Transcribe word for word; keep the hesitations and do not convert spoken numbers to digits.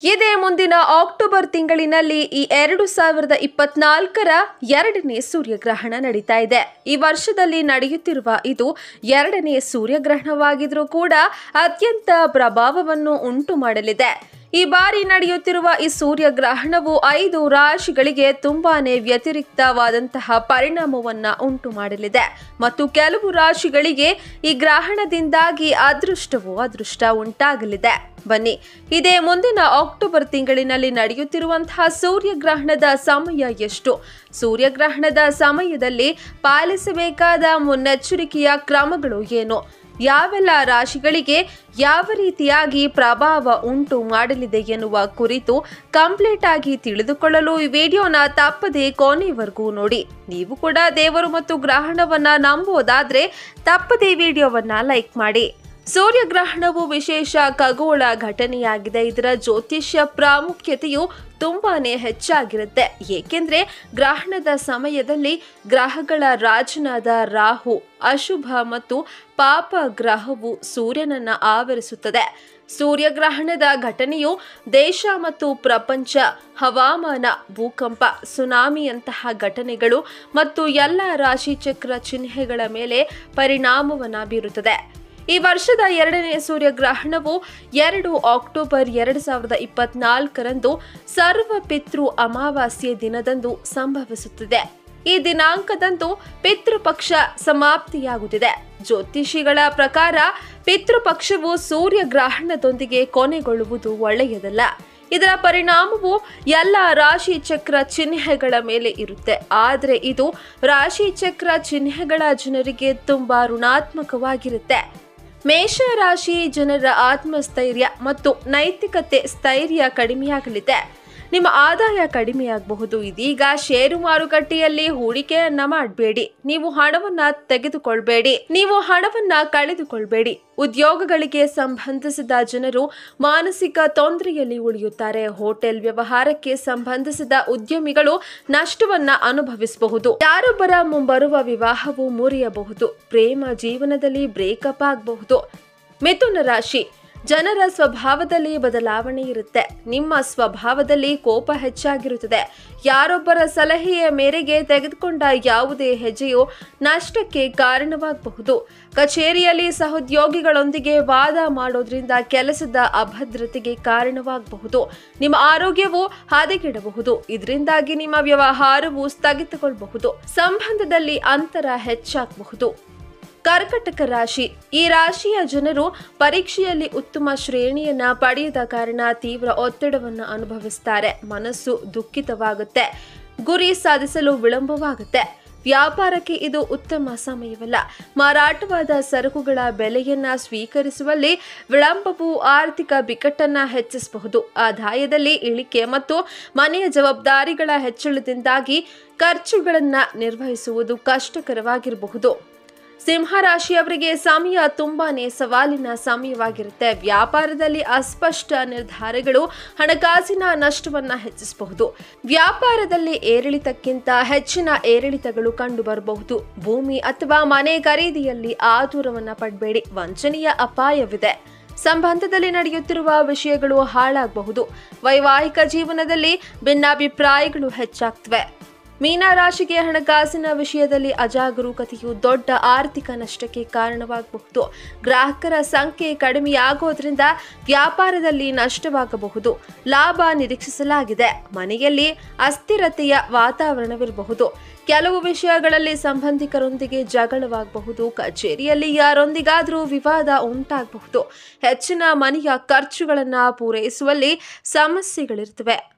ಇದೇ ಮುಂದಿನ ಅಕ್ಟೋಬರ್ ತಿಂಗಳಿನಲ್ಲಿ ಈ ಎರಡು ಸಾವಿರದ ಇಪ್ಪತ್ನಾಲ್ಕರ ಎರಡನೇ ಸೂರ್ಯಗ್ರಹಣ ನಡೀತಾ ಇದೆ. ಈ ವರ್ಷದಲ್ಲಿ ನಡೆಯುತ್ತಿರುವ ಇದು ಎರಡನೇ ಸೂರ್ಯಗ್ರಹಣವಾಗಿದ್ರೂ ಕೂಡ ಅತ್ಯಂತ ಪ್ರಭಾವವನ್ನು ಉಂಟು ಮಾಡಲಿದೆ. ಈ ಬಾರಿ ನಡೆಯುತ್ತಿರುವ ಈ ಸೂರ್ಯಗ್ರಹಣವು ಐದು ರಾಶಿಗಳಿಗೆ ತುಂಬಾನೇ ವ್ಯತಿರಿಕ್ತವಾದಂತಹ ಪರಿಣಾಮವನ್ನ ಉಂಟು ಮಾಡಲಿದೆ ಮತ್ತು ಕೆಲವು ರಾಶಿಗಳಿಗೆ ಈ ಗ್ರಹಣದಿಂದಾಗಿ ಅದೃಷ್ಟವೂ ಅದೃಷ್ಟ ಉಂಟಾಗಲಿದೆ. ಬನ್ನಿ, ಇದೇ ಮುಂದಿನ ಅಕ್ಟೋಬರ್ ತಿಂಗಳಿನಲ್ಲಿ ನಡೆಯುತ್ತಿರುವಂತಹ ಸೂರ್ಯಗ್ರಹಣದ ಸಮಯ ಎಷ್ಟು, ಸೂರ್ಯಗ್ರಹಣದ ಸಮಯದಲ್ಲಿ ಪಾಲಿಸಬೇಕಾದ ಮುನ್ನೆಚ್ಚರಿಕೆಯ ಕ್ರಮಗಳು ಏನು, ಯಾವೆಲ್ಲ ರಾಶಿಗಳಿಗೆ ಯಾವ ರೀತಿಯಾಗಿ ಪ್ರಭಾವ ಉಂಟು ಮಾಡಲಿದೆ ಎನ್ನುವ ಕುರಿತು ಕಂಪ್ಲೀಟ್ ಆಗಿ ತಿಳಿದುಕೊಳ್ಳಲು ಈ ವಿಡಿಯೋನ ತಪ್ಪದೆ ಕೊನೆವರೆಗೂ ನೋಡಿ. ನೀವು ಕೂಡ ದೇವರು ಮತ್ತು ಗ್ರಹಣವನ್ನ ನಂಬೋದಾದ್ರೆ ತಪ್ಪದೆ ವಿಡಿಯೋವನ್ನ ಲೈಕ್ ಮಾಡಿ. ಸೂರ್ಯಗ್ರಹಣವು ವಿಶೇಷ ಖಗೋಳ ಘಟನೆಯಾಗಿದೆ. ಇದರ ಜ್ಯೋತಿಷ್ಯ ಪ್ರಾಮುಖ್ಯತೆಯು ತುಂಬಾನೇ ಹೆಚ್ಚಾಗಿರುತ್ತೆ. ಏಕೆಂದ್ರೆ ಗ್ರಹಣದ ಸಮಯದಲ್ಲಿ ಗ್ರಹಗಳ ರಾಜನಾದ ರಾಹು ಅಶುಭ ಮತ್ತು ಪಾಪ ಗ್ರಹವು ಸೂರ್ಯನನ್ನ ಆವರಿಸುತ್ತದೆ. ಸೂರ್ಯಗ್ರಹಣದ ಘಟನೆಯು ದೇಶ ಮತ್ತು ಪ್ರಪಂಚ, ಹವಾಮಾನ, ಭೂಕಂಪ, ಸುನಾಮಿಯಂತಹ ಘಟನೆಗಳು ಮತ್ತು ಎಲ್ಲ ರಾಶಿಚಕ್ರ ಚಿಹ್ನೆಗಳ ಮೇಲೆ ಪರಿಣಾಮವನ್ನ ಬೀರುತ್ತದೆ. ಈ ವರ್ಷದ ಎರಡನೇ ಸೂರ್ಯಗ್ರಹಣವು ಎರಡು ಅಕ್ಟೋಬರ್ ಎರಡು ಸಾವಿರದ ಇಪ್ಪತ್ನಾಲ್ಕರಂದು ಸರ್ವ ಪಿತೃ ಅಮಾವಾಸ್ಯೆ ದಿನದಂದು ಸಂಭವಿಸುತ್ತಿದೆ. ಈ ದಿನಾಂಕದಂದು ಪಿತೃಪಕ್ಷ ಸಮಾಪ್ತಿಯಾಗುತ್ತಿದೆ. ಜ್ಯೋತಿಷಿಗಳ ಪ್ರಕಾರ ಪಿತೃಪಕ್ಷವು ಸೂರ್ಯಗ್ರಹಣದೊಂದಿಗೆ ಕೊನೆಗೊಳ್ಳುವುದು ಒಳ್ಳೆಯದಲ್ಲ. ಇದರ ಪರಿಣಾಮವು ಎಲ್ಲ ರಾಶಿ ಚಕ್ರ ಚಿಹ್ನೆಗಳ ಮೇಲೆ ಇರುತ್ತೆ. ಆದರೆ ಇದು ರಾಶಿ ಚಕ್ರ ಚಿಹ್ನೆಗಳ ಜನರಿಗೆ ತುಂಬಾ ಋಣಾತ್ಮಕವಾಗಿರುತ್ತೆ. ಮೇಷ ರಾಶಿ ಜನರ ಆತ್ಮಸ್ಥೈರ್ಯ ಮತ್ತು ನೈತಿಕತೆ ಸ್ಥೈರ್ಯ ಕಡಿಮೆಯಾಗಲಿದೆ. ನಿಮ್ಮ ಆದಾಯ ಕಡಿಮೆಯಾಗಬಹುದು. ಇದೀಗ ಷೇರು ಮಾರುಕಟ್ಟೆಯಲ್ಲಿ ಹೂಡಿಕೆಯನ್ನ ಮಾಡಬೇಡಿ. ನೀವು ಹಣವನ್ನ ತೆಗೆದುಕೊಳ್ಬೇಡಿ ನೀವು ಹಣವನ್ನ ಕಳೆದುಕೊಳ್ಬೇಡಿ. ಉದ್ಯೋಗಗಳಿಗೆ ಸಂಬಂಧಿಸಿದ ಜನರು ಮಾನಸಿಕ ತೊಂದರೆಯಲ್ಲಿ ಉಳಿಯುತ್ತಾರೆ. ಹೋಟೆಲ್ ವ್ಯವಹಾರಕ್ಕೆ ಸಂಬಂಧಿಸಿದ ಉದ್ಯಮಿಗಳು ನಷ್ಟವನ್ನ ಅನುಭವಿಸಬಹುದು. ಯಾರೊಬ್ಬರ ಮುಂಬರುವ ವಿವಾಹವು ಮುರಿಯಬಹುದು. ಪ್ರೇಮ ಜೀವನದಲ್ಲಿ ಬ್ರೇಕಪ್ ಆಗಬಹುದು. ಮಿಥುನ ರಾಶಿ ಜನರ ಸ್ವಭಾವದಲ್ಲಿ ಬದಲಾವಣೆ ಇರುತ್ತೆ. ನಿಮ್ಮ ಸ್ವಭಾವದಲ್ಲಿ ಕೋಪ ಹೆಚ್ಚಾಗಿರುತ್ತದೆ. ಯಾರೊಬ್ಬರ ಸಲಹೆಯ ಮೇರೆಗೆ ತೆಗೆದುಕೊಂಡ ಯಾವುದೇ ಹೆಜ್ಜೆಯು ನಷ್ಟಕ್ಕೆ ಕಾರಣವಾಗಬಹುದು. ಕಚೇರಿಯಲ್ಲಿ ಸಹೋದ್ಯೋಗಿಗಳೊಂದಿಗೆ ವಾದ ಮಾಡೋದ್ರಿಂದ ಕೆಲಸದ ಅಭದ್ರತೆಗೆ ಕಾರಣವಾಗಬಹುದು. ನಿಮ್ಮ ಆರೋಗ್ಯವು ಹದಗೆಡಬಹುದು. ಇದರಿಂದಾಗಿ ನಿಮ್ಮ ವ್ಯವಹಾರವು ಸ್ಥಗಿತಗೊಳ್ಳಬಹುದು. ಸಂಬಂಧದಲ್ಲಿ ಅಂತರ ಹೆಚ್ಚಾಗಬಹುದು. ಕರ್ಕಟಕ ರಾಶಿ ಈ ರಾಶಿಯ ಜನರು ಪರೀಕ್ಷೆಯಲ್ಲಿ ಉತ್ತಮ ಶ್ರೇಣಿಯನ್ನ ಪಡೆಯದ ಕಾರಣ ತೀವ್ರ ಒತ್ತಡವನ್ನು ಅನುಭವಿಸುತ್ತಾರೆ. ಮನಸ್ಸು ದುಃಖಿತವಾಗುತ್ತೆ. ಗುರಿ ಸಾಧಿಸಲು ವಿಳಂಬವಾಗುತ್ತೆ. ವ್ಯಾಪಾರಕ್ಕೆ ಇದು ಉತ್ತಮ ಸಮಯವಲ್ಲ. ಮಾರಾಟವಾದ ಸರಕುಗಳ ಬೆಲೆಯನ್ನ ಸ್ವೀಕರಿಸುವಲ್ಲಿ ವಿಳಂಬವು ಆರ್ಥಿಕ ಬಿಕ್ಕಟ್ಟನ್ನ ಹೆಚ್ಚಿಸಬಹುದು. ಆದಾಯದಲ್ಲಿ ಇಳಿಕೆ ಮತ್ತು ಮನೆಯ ಜವಾಬ್ದಾರಿಗಳ ಹೆಚ್ಚಳದಿಂದಾಗಿ ಖರ್ಚುಗಳನ್ನ ನಿರ್ವಹಿಸುವುದು ಕಷ್ಟಕರವಾಗಿರಬಹುದು. ಸಿಂಹರಾಶಿಯವರಿಗೆ ಸಮಯ ತುಂಬಾನೇ ಸವಾಲಿನ ಸಮಯವಾಗಿರುತ್ತೆ. ವ್ಯಾಪಾರದಲ್ಲಿ ಅಸ್ಪಷ್ಟ ನಿರ್ಧಾರಗಳು ಹಣಕಾಸಿನ ನಷ್ಟವನ್ನ ಹೆಚ್ಚಿಸಬಹುದು. ವ್ಯಾಪಾರದಲ್ಲಿ ಏರಿಳಿತಕ್ಕಿಂತ ಹೆಚ್ಚಿನ ಏರಿಳಿತಗಳು ಕಂಡು ಬರಬಹುದು. ಭೂಮಿ ಅಥವಾ ಮನೆ ಖರೀದಿಯಲ್ಲಿ ಆತುರವನ್ನ ಪಡಬೇಡಿ. ವಂಚನೆಯ ಅಪಾಯವಿದೆ. ಸಂಬಂಧದಲ್ಲಿ ನಡೆಯುತ್ತಿರುವ ವಿಷಯಗಳು ಹಾಳಾಗಬಹುದು. ವೈವಾಹಿಕ ಜೀವನದಲ್ಲಿ ಭಿನ್ನಾಭಿಪ್ರಾಯಗಳು ಹೆಚ್ಚಾಗ್ತವೆ. ಮೀನ ರಾಶಿಗೆ ಹಣಕಾಸಿನ ವಿಷಯದಲ್ಲಿ ಅಜಾಗರೂಕತೆಯು ದೊಡ್ಡ ಆರ್ಥಿಕ ನಷ್ಟಕ್ಕೆ ಕಾರಣವಾಗಬಹುದು. ಗ್ರಾಹಕರ ಸಂಖ್ಯೆ ಕಡಿಮೆಯಾಗೋದ್ರಿಂದ ವ್ಯಾಪಾರದಲ್ಲಿ ನಷ್ಟವಾಗಬಹುದು. ಲಾಭ ನಿರೀಕ್ಷಿಸಲಾಗಿದೆ. ಮನೆಯಲ್ಲಿ ಅಸ್ಥಿರತೆಯ ವಾತಾವರಣವಿರಬಹುದು. ಕೆಲವು ವಿಷಯಗಳಲ್ಲಿ ಸಂಬಂಧಿಕರೊಂದಿಗೆ ಜಗಳವಾಗಬಹುದು. ಕಚೇರಿಯಲ್ಲಿ ಯಾರೊಂದಿಗಾದರೂ ವಿವಾದ ಉಂಟಾಗಬಹುದು. ಹೆಚ್ಚಿನ ಮನೆಯ ಖರ್ಚುಗಳನ್ನು ಪೂರೈಸುವಲ್ಲಿ ಸಮಸ್ಯೆಗಳಿರ್ತವೆ.